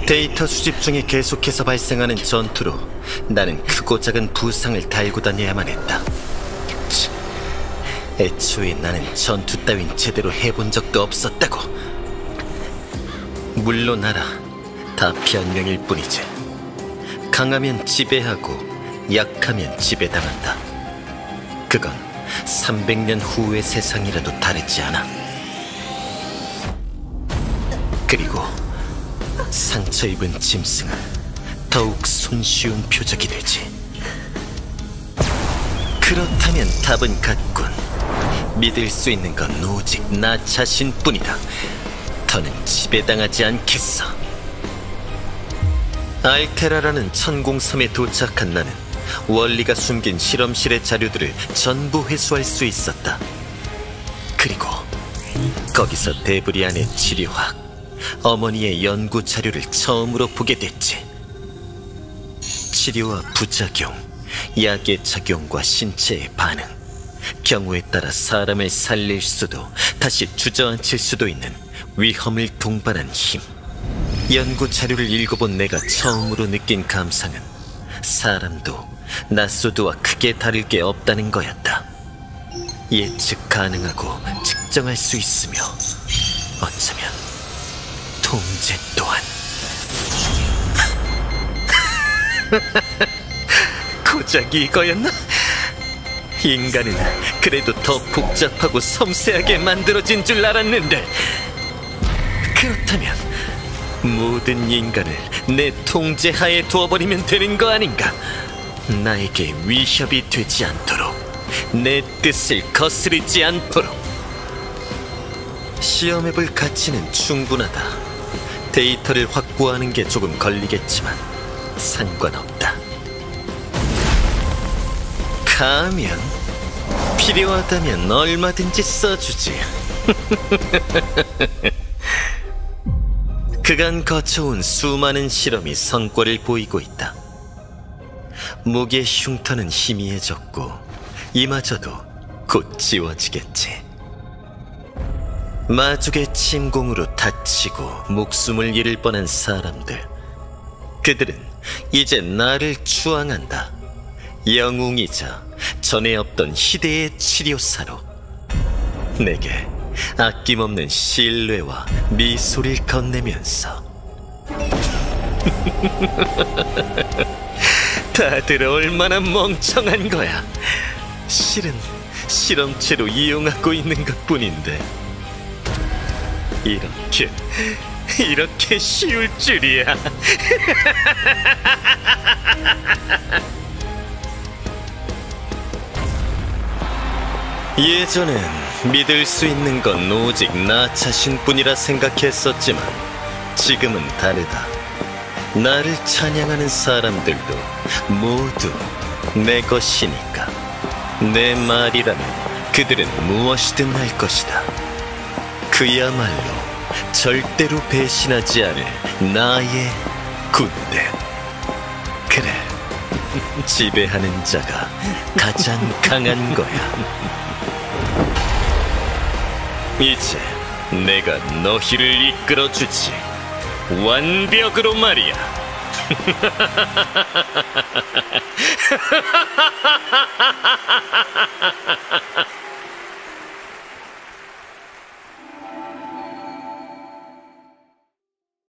데이터 수집 중에 계속해서 발생하는 전투로 나는 크고 작은 부상을 달고 다녀야만 했다. 애초에 나는 전투 따윈 제대로 해본 적도 없었다고. 물론 알아, 다 변명일 뿐이지. 강하면 지배하고 약하면 지배당한다. 그건 300년 후의 세상이라도 다르지 않아. 그리고 상처 입은 짐승은 더욱 손쉬운 표적이 되지. 그렇다면 답은 같군. 믿을 수 있는 건 오직 나 자신뿐이다. 더는 지배당하지 않겠어. 알테라라는 천공섬에 도착한 나는 월리가 숨긴 실험실의 자료들을 전부 회수할 수 있었다. 그리고 거기서 데브리안의 치료학, 어머니의 연구 자료를 처음으로 보게 됐지. 치료와 부작용, 약의 작용과 신체의 반응, 경우에 따라 사람을 살릴 수도 다시 주저앉힐 수도 있는 위험을 동반한 힘. 연구 자료를 읽어본 내가 처음으로 느낀 감상은 사람도 낫소드와 크게 다를 게 없다는 거였다. 예측 가능하고 측정할 수 있으며 어쩌면 통제 또한. 고작 이거였나? 인간은 그래도 더 복잡하고 섬세하게 만들어진 줄 알았는데. 그렇다면 모든 인간을 내 통제하에 두어버리면 되는 거 아닌가? 나에게 위협이 되지 않도록, 내 뜻을 거스르지 않도록. 시험해볼 가치는 충분하다. 데이터를 확보하는 게 조금 걸리겠지만 상관없다. 가면 필요하다면 얼마든지 써주지. 그간 거쳐온 수많은 실험이 성과를 보이고 있다. 목의 흉터는 희미해졌고 이마저도 곧 지워지겠지. 마족의 침공으로 다치고 목숨을 잃을 뻔한 사람들, 그들은 이제 나를 추앙한다. 영웅이자 전에 없던 희대의 치료사로. 내게 아낌없는 신뢰와 미소를 건네면서. 다들 얼마나 멍청한 거야. 실은 실험체로 이용하고 있는 것뿐인데 이렇게 쉬울 줄이야. 예전엔 믿을 수 있는 건 오직 나 자신뿐이라 생각했었지만 지금은 다르다. 나를 찬양하는 사람들도 모두 내 것이니까. 내 말이라면 그들은 무엇이든 할 것이다. 그야말로 절대로 배신하지 않을 나의 군대. 그래, 지배하는 자가 가장 강한 거야. 이제 내가 너희를 이끌어주지. 완벽으로 말이야.